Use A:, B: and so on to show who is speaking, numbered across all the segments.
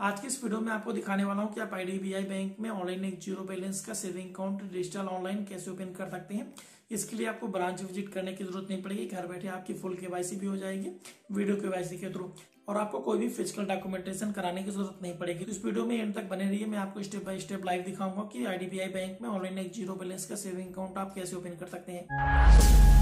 A: आज की इस वीडियो में आपको दिखाने वाला हूं कि आप आईडीबीआई बैंक में ऑनलाइन एक जीरो बैलेंस का सेविंग अकाउंट डिजिटल ऑनलाइन कैसे ओपन कर सकते हैं। इसके लिए आपको ब्रांच विजिट करने की जरूरत नहीं पड़ेगी, घर बैठे आपकी फुल केवाईसी भी हो जाएगी वीडियो केवाईसी के थ्रू, और आपको कोई भी फिजिकल डॉक्यूमेंटेशन कराने की जरूरत नहीं पड़ेगी। तो इस वीडियो में एंड तक बने रहिए, मैं आपको स्टेप बाय स्टेप लाइव दिखाऊंगा कि आईडीबीआई बैंक में ऑनलाइन एक जीरो बैलेंस का सेविंग अकाउंट आप कैसे ओपन कर सकते हैं।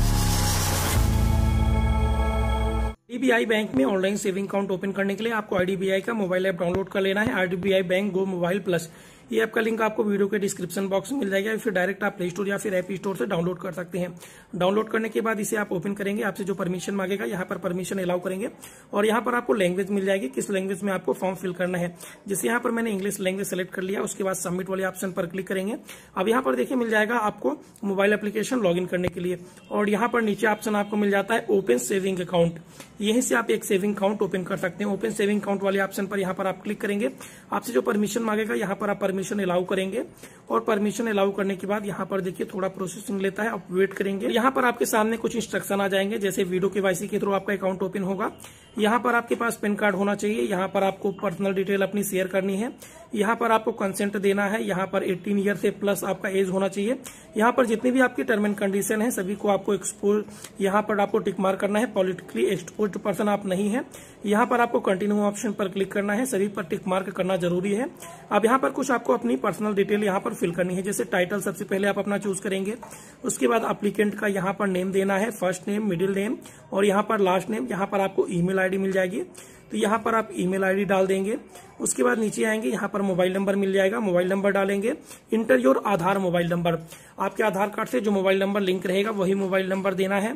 A: आईडीबीआई बैंक में ऑनलाइन सेविंग अकाउंट ओपन करने के लिए आपको आईडीबीआई का मोबाइल ऐप डाउनलोड कर लेना है, IDBI bank go mobile plus. ये ऐप का लिंक आपको वीडियो के डिस्क्रिप्शन बॉक्स में मिल जाएगा, फिर डायरेक्ट आप प्ले स्टोर या फिर ऐप स्टोर से डाउनलोड कर सकते हैं। डाउनलोड करने के बाद इसे आप ओपन करेंगे, आपसे जो परमिशन मांगेगा यहाँ पर परमिशन अलाउ करेंगे और यहाँ पर आपको लैंग्वेज मिल जाएगी, किस लैंग्वेज में आपको फॉर्म फिल करना है। जैसे यहाँ पर मैंने इंग्लिश लैंग्वेज सेलेक्ट कर लिया, उसके बाद सबमिट वाले ऑप्शन पर क्लिक करेंगे। अब यहाँ पर देखिए मिल जाएगा आपको मोबाइल एप्लीकेशन लॉगिन करने के लिए, और यहाँ पर नीचे ऑप्शन आपको मिल जाता है ओपन सेविंग अकाउंट। यहीं से आप एक सेविंग अकाउंट ओपन कर सकते हैं। ओपन सेविंग अकाउंट वाले ऑप्शन पर यहाँ पर आप क्लिक करेंगे, आपसे जो परमिशन मांगेगा यहाँ पर आप परमिशन अलाउ करेंगे, और परमिशन अलाउ करने के बाद यहाँ पर देखिए थोड़ा प्रोसेसिंग लेता है, आप वेट करेंगे। यहाँ पर आपके सामने कुछ इंस्ट्रक्शन आ जाएंगे, जैसे वीडियो केवाईसी के थ्रू आपका अकाउंट ओपन होगा। यहाँ पर आपके पास पैन कार्ड होना चाहिए, यहाँ पर आपको पर्सनल डिटेल अपनी शेयर करनी है, यहाँ पर आपको कंसेंट देना है, यहाँ पर 18 ईयर से प्लस आपका एज होना चाहिए। यहाँ पर जितनी भी आपकी टर्म एंड कंडीशन है सभी को आपको एक्सपोज, यहाँ पर आपको टिक मार्क करना है। पॉलिटिकली एक्सपोज्ड पर्सन आप नहीं है। यहाँ पर आपको कंटिन्यू ऑप्शन पर क्लिक करना है, सभी पर टिक मार्क करना जरूरी है। अब यहाँ पर कुछ आपको अपनी पर्सनल डिटेल यहाँ पर फिल करनी है, जैसे टाइटल सबसे पहले आप अपना चूज करेंगे, उसके बाद एप्लीकेंट का यहाँ पर नेम देना है, फर्स्ट नेम, मिडिल नेम और यहाँ पर लास्ट नेम। यहाँ पर आपको ईमेल आईडी मिल जाएगी, तो यहाँ पर आप ईमेल आईडी डाल देंगे। उसके बाद नीचे आएंगे, यहाँ पर मोबाइल नंबर मिल जाएगा, मोबाइल नंबर डालेंगे। Enter your Aadhaar mobile number, आपके आधार कार्ड से जो मोबाइल नंबर लिंक रहेगा वही मोबाइल नंबर देना है।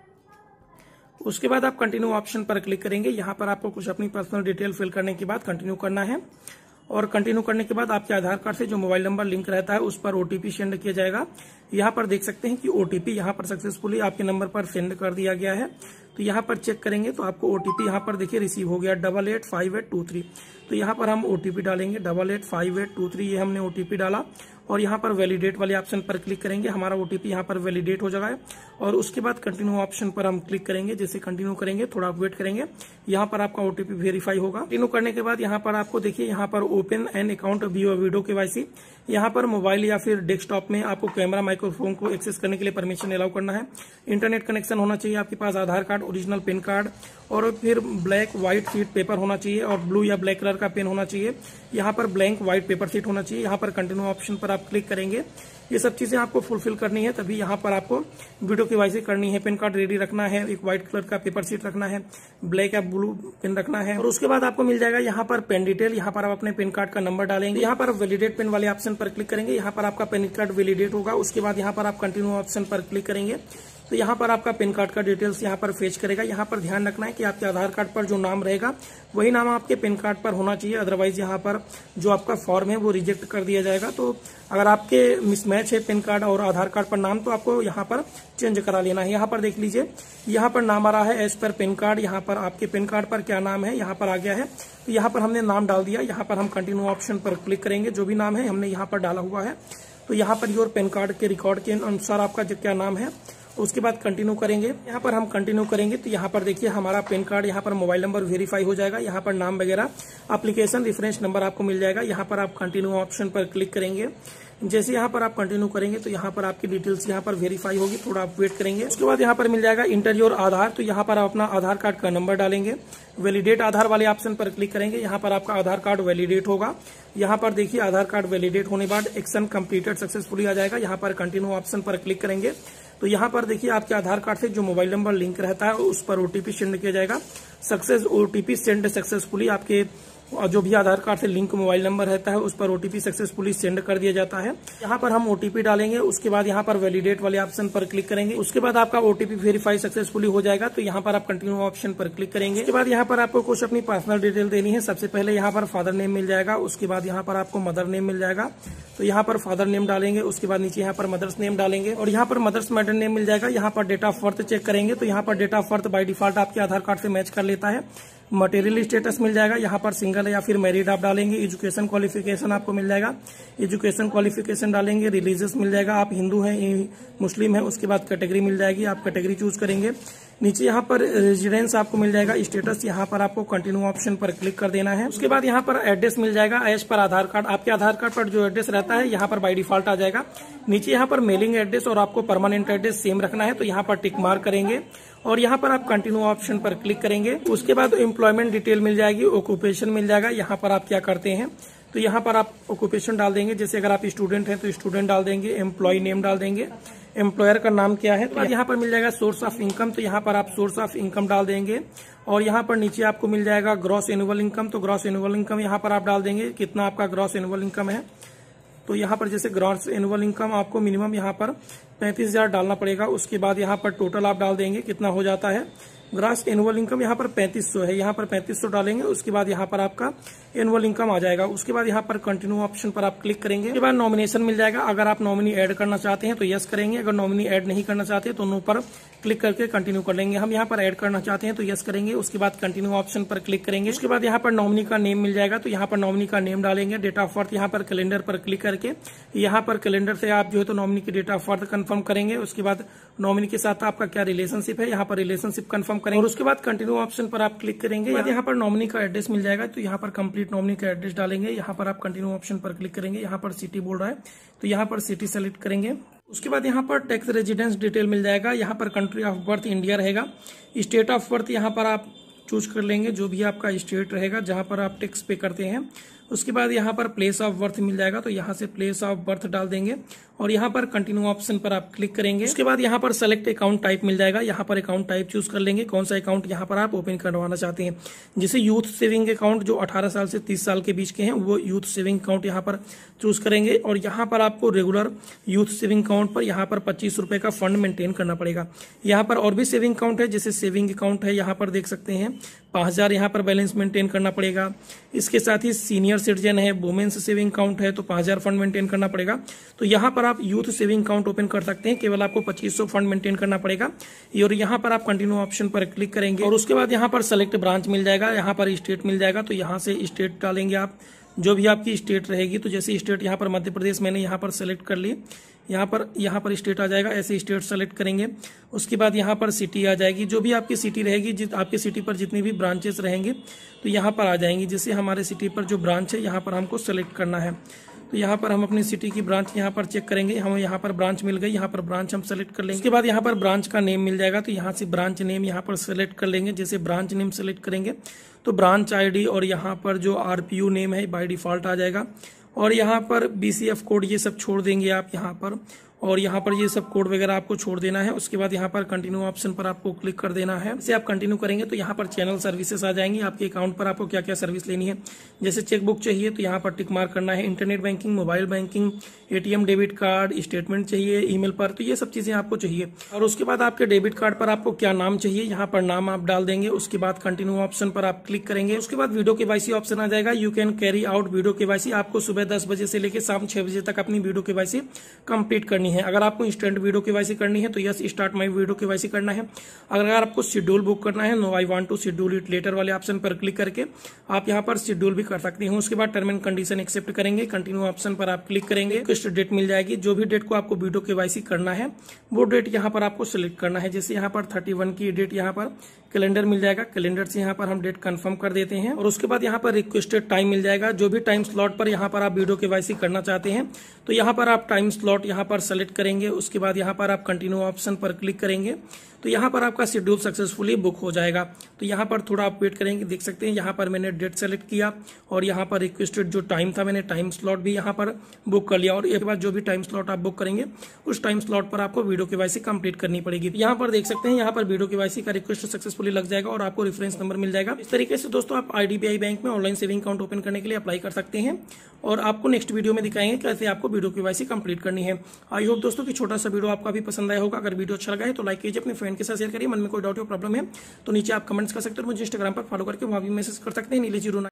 A: उसके बाद आप कंटिन्यू ऑप्शन पर क्लिक करेंगे, यहाँ पर आपको कुछ अपनी पर्सनल डिटेल फिल करने के बाद कंटिन्यू करना है, और कंटिन्यू करने के बाद आपके आधार कार्ड से जो मोबाइल नंबर लिंक रहता है उस पर ओटीपी सेंड किया जाएगा। यहाँ पर देख सकते हैं कि ओटीपी यहाँ पर सक्सेसफुली आपके नंबर पर सेंड कर दिया गया है। तो यहाँ पर चेक करेंगे तो आपको ओटीपी यहाँ पर देखिए रिसीव हो गया 885823। तो यहाँ पर हम ओटीपी डालेंगे 885823, ये हमने ओटीपी डाला, और यहाँ पर वैलिडेट वाले ऑप्शन पर क्लिक करेंगे, हमारा ओटीपी यहाँ पर वैलिडेट हो जाएगा। और उसके बाद कंटिन्यू ऑप्शन पर हम क्लिक करेंगे। जैसे कंटिन्यू करेंगे थोड़ा वेट करेंगे, यहाँ पर आपका ओटीपी वेरीफाई होगा। कंटिन्यू करने के बाद यहाँ पर आपको देखिए यहाँ पर open an account video KYC, यहाँ पर मोबाइल या फिर डेस्कटॉप में आपको कैमरा माइक्रोफोन को एक्सेस करने के लिए परमिशन अलाउ करना है। इंटरनेट कनेक्शन होना चाहिए आपके पास, Aadhaar card, original PAN card, और फिर ब्लैक व्हाइट शीट पेपर होना चाहिए, और ब्लू या ब्लैक कलर का पेन होना चाहिए। यहाँ पर ब्लैंक व्हाइट पेपर शीट होना चाहिए। यहाँ पर कंटिन्यू ऑप्शन पर आप क्लिक करेंगे। ये सब चीजें आपको फुलफिल करनी है, तभी यहाँ पर आपको वीडियो केवाईसी करनी है। पेन कार्ड रेडी रखना है, एक व्हाइट कलर का पेपर शीट रखना है, ब्लैक या ब्लू पेन रखना है, और उसके बाद आपको मिल जाएगा यहाँ पर पेन डिटेल। यहाँ पर आप अपने पेन कार्ड का नंबर डालेंगे, यहाँ पर वैलिडेट पेन वाले ऑप्शन पर क्लिक करेंगे, यहाँ पर आपका पेन कार्ड वैलिडेट होगा। उसके बाद यहाँ पर आप कंटिन्यू ऑप्शन पर क्लिक करेंगे, तो यहाँ पर आपका पेन कार्ड का डिटेल्स यहाँ पर फेच करेगा। यहाँ पर ध्यान रखना है कि आपके आधार कार्ड पर जो नाम रहेगा वही नाम आपके पेन कार्ड पर होना चाहिए, अदरवाइज यहाँ पर जो आपका फॉर्म है वो रिजेक्ट कर दिया जाएगा। तो अगर आपके मिसमैच है पेन कार्ड और आधार कार्ड पर नाम, तो आपको यहाँ पर चेंज करा लेना है। यहाँ पर देख लीजिए, यहाँ पर नाम आ रहा है एज पर पेन कार्ड, यहाँ पर आपके पेन कार्ड पर क्या नाम है यहाँ पर आ गया है, तो यहाँ पर हमने नाम डाल दिया। यहाँ पर हम कंटिन्यू ऑप्शन पर क्लिक करेंगे, जो भी नाम है हमने यहाँ पर डाला हुआ है, तो यहाँ पर योर पेन कार्ड के रिकॉर्ड के अनुसार आपका जो क्या नाम है, उसके बाद कंटिन्यू करेंगे। यहाँ पर हम कंटिन्यू करेंगे तो यहाँ पर देखिए हमारा पेन कार्ड, यहाँ पर मोबाइल नंबर वेरीफाई हो जाएगा, यहाँ पर नाम वगैरह एप्लीकेशन रेफरेंस नंबर आपको मिल जाएगा। यहाँ पर आप कंटिन्यू ऑप्शन पर क्लिक करेंगे। जैसे यहाँ पर आप कंटिन्यू करेंगे तो यहाँ पर आपकी डिटेल्स यहाँ पर वेरीफाई होगी, थोड़ा आप वेट करेंगे। उसके बाद यहाँ पर मिल जाएगा इंटर योर आधार, तो यहाँ पर आप अपना आधार कार्ड का नंबर डालेंगे। वैलिडेट आधार वाले ऑप्शन पर क्लिक करेंगे, यहाँ पर आपका आधार कार्ड वैलिडेट होगा। यहाँ पर देखिए आधार कार्ड वैलिडेट होने बाद एक्शन कंप्लीटेड सक्सेसफुली आ जाएगा। यहाँ पर कंटिन्यू ऑप्शन पर क्लिक करेंगे, तो यहाँ पर देखिए आपके आधार कार्ड से जो मोबाइल नंबर लिंक रहता है उस पर ओटीपी सेंड किया जाएगा। सक्सेस ओटीपी सेंड सक्सेसफुली, आपके जो भी आधार कार्ड से लिंक मोबाइल नंबर रहता है उस पर ओटीपी सक्सेसफुली सेंड कर दिया जाता है। यहाँ पर हम ओटीपी डालेंगे, उसके बाद यहाँ पर वैलिडेट वाले ऑप्शन पर क्लिक करेंगे। उसके बाद आपका ओटीपी वेरीफाई सक्सेसफुली हो जाएगा, तो यहाँ पर आप कंटिन्यू ऑप्शन पर क्लिक करेंगे। उसके बाद यहाँ पर आपको कुछ अपनी पर्सनल डिटेल देनी है। सबसे पहले यहाँ पर फादर नेम मिल जाएगा, उसके बाद यहाँ पर आपको मदर नेम मिल जाएगा, तो यहाँ पर फादर नेम डालेंगे। उसके बाद नीचे यहाँ पर मदर्स नेम डालेंगे, और यहाँ पर मदर्स मैडर नेम मिल जाएगा। यहाँ पर डेट ऑफ बर्थ चेक करेंगे, तो यहाँ पर date of birth by default आपके आधार कार्ड से मैच कर लेता है। मटेरियल स्टेटस मिल जाएगा, यहाँ पर सिंगल या फिर मैरिड आप डालेंगे। एजुकेशन क्वालिफिकेशन आपको मिल जाएगा, एजुकेशन क्वालिफिकेशन डालेंगे। रिलीजियस मिल जाएगा, आप हिंदू हैं मुस्लिम है, उसके बाद कैटेगरी मिल जाएगी, आप कैटेगरी चूज करेंगे। नीचे यहाँ पर रेजिडेंस आपको मिल जाएगा, स्टेटस, यहाँ पर आपको कंटिन्यू ऑप्शन पर क्लिक कर देना है। उसके बाद यहाँ पर एड्रेस मिल जाएगा एज पर आधार कार्ड, आपके आधार कार्ड पर जो एड्रेस रहता है यहाँ पर बाय डिफॉल्ट आ जाएगा। नीचे यहाँ पर मेलिंग एड्रेस और आपको परमानेंट एड्रेस सेम रखना है, तो यहाँ पर टिक मार्क करेंगे और यहाँ पर आप कंटिन्यू ऑप्शन पर क्लिक करेंगे। उसके बाद एम्प्लॉयमेंट डिटेल मिल जाएगी, ऑक्यूपेशन मिल जाएगा, यहाँ पर आप क्या करते हैं तो यहाँ पर आप ऑक्यूपेशन डाल देंगे। जैसे अगर आप स्टूडेंट हैं तो स्टूडेंट डाल देंगे, एम्प्लॉय नेम डाल देंगे, एम्प्लॉयर का नाम क्या है। तो यहाँ पर मिल जाएगा सोर्स ऑफ इनकम, तो यहाँ पर आप सोर्स ऑफ इनकम डाल देंगे। और यहाँ पर नीचे आपको मिल जाएगा ग्रॉस एनुअल इनकम, तो ग्रॉस एनुअल इनकम यहाँ पर आप डाल देंगे, कितना आपका ग्रॉस एनुअल इनकम है। तो यहाँ पर जैसे ग्रॉस एनुअल इनकम आपको मिनिमम यहाँ पर 35,000 डालना पड़ेगा। उसके बाद यहाँ पर टोटल आप डाल देंगे कितना हो जाता है। ग्रॉस एनुअल इनकम यहाँ पर 3500 है, यहाँ पर 3500 डालेंगे। उसके बाद यहाँ पर आपका एनुअल इनकम आ जाएगा। उसके बाद यहाँ पर कंटिन्यू ऑप्शन पर आप क्लिक करेंगे। उसके बाद नॉमिनेशन मिल जाएगा, अगर आप नॉमिनी ऐड करना चाहते हैं तो यस करेंगे, अगर नॉमिनी ऐड नहीं करना चाहते हैं तो नो पर क्लिक करके कंटिन्यू कर लेंगे। हम यहाँ पर ऐड करना चाहते हैं तो यस करेंगे। उसके बाद कंटिन्यू ऑप्शन पर क्लिक करेंगे। उसके बाद यहाँ पर नॉमिनी का नेम मिल जाएगा, तो यहाँ पर नॉमिनी का नेम डालेंगे। डेट ऑफ बर्थ यहाँ पर कैलेंडर पर क्लिक करके यहाँ पर कैलेंडर से आप जो है तो नॉमिनी की डेट ऑफ बर्थ कंफर्म करेंगे। उसके बाद नॉमिनी के साथ आपका क्या रिलेशनशिप है, यहाँ पर रिलेशनशिप कंफर्म करेंगे। और उसके बाद कंटिन्यू ऑप्शन पर आप क्लिक करेंगे। यहाँ पर नॉमिनी का एड्रेस मिल जाएगा, तो यहाँ पर कंप्लीट नॉमिनी का एड्रेस डालेंगे। यहाँ पर आप कंटिन्यू ऑप्शन पर क्लिक करेंगे। यहाँ पर सिटी बोल रहा है तो यहाँ पर सिटी सेलेक्ट करेंगे। उसके बाद यहाँ पर टैक्स रेजिडेंस डिटेल मिल जाएगा, यहाँ पर कंट्री ऑफ बर्थ इंडिया रहेगा। स्टेट ऑफ बर्थ यहाँ पर आप चूज कर लेंगे, जो भी आपका स्टेट रहेगा जहां पर आप टैक्स पे करते हैं। उसके बाद यहाँ पर प्लेस ऑफ बर्थ मिल जाएगा, तो यहाँ से प्लेस ऑफ बर्थ डाल देंगे और यहाँ पर कंटिन्यू ऑप्शन पर आप क्लिक करेंगे। उसके बाद यहाँ पर सेलेक्ट अकाउंट टाइप मिल जाएगा, यहाँ पर अकाउंट टाइप चूज कर लेंगे, कौन सा अकाउंट यहाँ पर आप ओपन करवाना चाहते हैं। जैसे यूथ सेविंग अकाउंट जो 18 साल से 30 साल के बीच के हैं वो यूथ सेविंग अकाउंट यहाँ पर चूज करेंगे। और यहाँ पर आपको रेगुलर यूथ सेविंग अकाउंट पर यहाँ पर 25 रुपए का फंड मेंटेन करना पड़ेगा। यहाँ पर और भी सेविंग अकाउंट है, जैसे सेविंग अकाउंट है, यहाँ पर देख सकते हैं 5000 यहाँ पर बैलेंस मेंटेन करना पड़ेगा। इसके साथ ही सीनियर सिटीजन है, वुमेन्स सेविंग अकाउंट है तो 5000 फंड मेंटेन करना पड़ेगा। तो यहाँ पर आप यूथ सेविंग अकाउंट ओपन कर सकते हैं, केवल आपको 2500 फंड मेंटेन करना पड़ेगा। और यहाँ पर आप कंटिन्यू ऑप्शन पर क्लिक करेंगे और उसके बाद यहाँ पर सेलेक्ट ब्रांच मिल जाएगा, यहाँ पर स्टेट मिल जाएगा, तो यहाँ से स्टेट डालेंगे आप, जो भी आपकी स्टेट रहेगी। तो जैसे स्टेट यहाँ पर मध्य प्रदेश मैंने यहाँ पर सेलेक्ट कर ली, यहाँ पर स्टेट आ जाएगा, ऐसे स्टेट सेलेक्ट करेंगे। उसके बाद यहाँ पर सिटी आ जाएगी, जो भी आपकी सिटी रहेगी, आपकी सिटी पर जितनी भी ब्रांचेस रहेंगे तो यहाँ पर आ जाएंगी। जैसे हमारे सिटी पर जो ब्रांच है यहाँ पर हमको सेलेक्ट करना है, तो यहाँ पर हम अपनी सिटी की ब्रांच यहाँ पर चेक करेंगे, हमें यहाँ पर ब्रांच मिल गई, यहाँ पर ब्रांच हम सेलेक्ट कर लेंगे। उसके बाद यहाँ पर ब्रांच का नेम मिल जाएगा, तो यहाँ से ब्रांच नेम यहाँ पर सेलेक्ट कर लेंगे। जैसे ब्रांच नेम सेलेक्ट करेंगे तो ब्रांच आईडी और यहाँ पर जो आरपीयू नेम है बाय डिफॉल्ट आ जाएगा। और यहाँ पर बीसीएफ कोड ये सब छोड़ देंगे आप यहाँ पर, और यहाँ पर ये सब कोड वगैरह आपको छोड़ देना है। उसके बाद यहाँ पर कंटिन्यू ऑप्शन पर आपको क्लिक कर देना है। इसे आप कंटिन्यू करेंगे तो यहाँ पर चैनल सर्विसेज आ जाएंगी, आपके अकाउंट पर आपको क्या क्या सर्विस लेनी है। जैसे चेकबुक चाहिए तो यहाँ पर टिक मार्क करना है, internet banking, mobile banking, ATM, debit card, statement चाहिए ईमेल पर, तो ये सब चीजें आपको चाहिए। और उसके बाद आपके डेबिट कार्ड पर आपको क्या नाम चाहिए, यहाँ पर नाम आप डाल देंगे। उसके बाद कंटिन्यू ऑप्शन पर आप क्लिक करेंगे। उसके बाद वीडियो केवाईसी ऑप्शन आ जाएगा, you can carry out video KYC. आपको सुबह 10 बजे से लेकर शाम 6 बजे तक अपनी वीडियो केवाईसी कंप्लीट करनी है। अगर आपको इंस्टेंट वीडियो केवाईसी करनी है तो yes start my video KYC करना है। अगर आपको शेड्यूल बुक करना है, no I want to schedule it later वाले ऑप्शन पर क्लिक करके आप यहाँ पर शेड्यूल भी कर सकते हैं। उसके बाद टर्म एंड कंडीशन एक्सेप्ट करेंगे, कंटिन्यू ऑप्शन पर आप क्लिक करेंगे। कुछ डेट मिल जाएगी, जो भी डेट को आपको वीडियो केवाईसी करना है वो डेट यहाँ पर आपको सिलेक्ट करना है। जैसे यहाँ पर 31 की डेट यहाँ पर कैलेंडर मिल जाएगा, कैलेंडर से यहाँ पर हम डेट कंफर्म कर देते हैं। और उसके बाद यहाँ पर रिक्वेस्टेड टाइम मिल जाएगा, जो भी टाइम स्लॉट पर यहाँ पर आप वीडियो केवाईसी करना चाहते हैं तो यहाँ पर आप टाइम स्लॉट यहाँ पर सेलेक्ट करेंगे। उसके बाद यहाँ पर आप कंटिन्यू ऑप्शन पर क्लिक करेंगे तो यहाँ पर आपका शेड्यूल सक्सेसफुली बुक हो जाएगा। तो यहाँ पर थोड़ा आप वेट करेंगे, देख सकते हैं यहाँ पर मैंने डेट सेलेक्ट किया और यहाँ पर रिक्वेस्टेड जो टाइम था मैंने टाइम स्लॉट भी यहाँ पर बुक कर लिया। और एक बार जो भी टाइम स्लॉट आप बुक करेंगे उस टाइम स्लॉट पर आपको वीडियो केवाईसी कंप्लीट करनी पड़ेगी। यहाँ पर देख सकते हैं यहाँ पर वीडियो केवाईसी का रिक्वेस्ट सक्सेसफुली लग जाएगा और आपको रेफरेंस नंबर मिल जाएगा। इस तरीके से दोस्तों आप आईडीबीआई बैंक में ऑनलाइन सेविंग अकाउंट ओपन करने के लिए अप्लाई कर सकते हैं और आपको नेक्स्ट वीडियो में दिखाएंगे कैसे आपको वीडियो केवाईसी कंप्लीट करनी है। आई होप दोस्तों की छोटा सा वीडियो आपका भी पसंद आया होगा। अगर वीडियो अच्छा लगा है तो लाइक कीजिए, अपने फ्रेंड के साथ शेयर करिए। मन में कोई डाउट या प्रॉब्लम है तो नीचे आप कमेंट्स कर सकते हैं, मुझे इंस्टाग्राम पर फॉलो करके वहां भी मैसेज कर सकते हैं नीले 09